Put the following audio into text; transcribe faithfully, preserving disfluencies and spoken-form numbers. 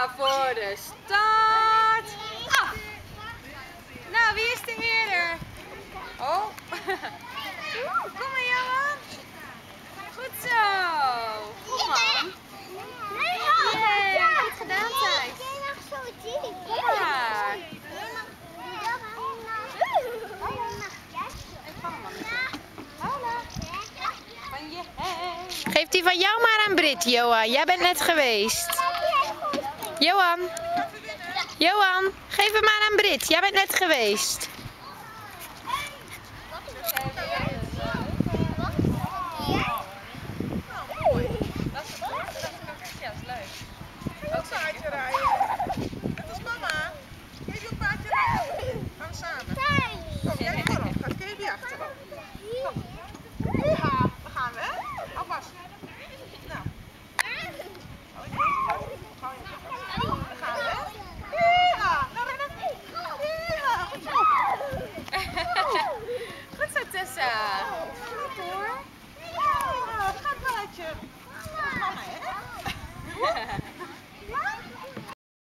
Klaar voor de start. Af. Nou, wie is er eerder? Oh. Kom maar, Johan. Goed zo. Kom maar. Yeah, goed gedaan, Thijs. Ja. Geef die van jou maar aan Brit, Johan. Jij bent net geweest. Johan. Johan, geef hem maar aan Brit. Jij bent net geweest.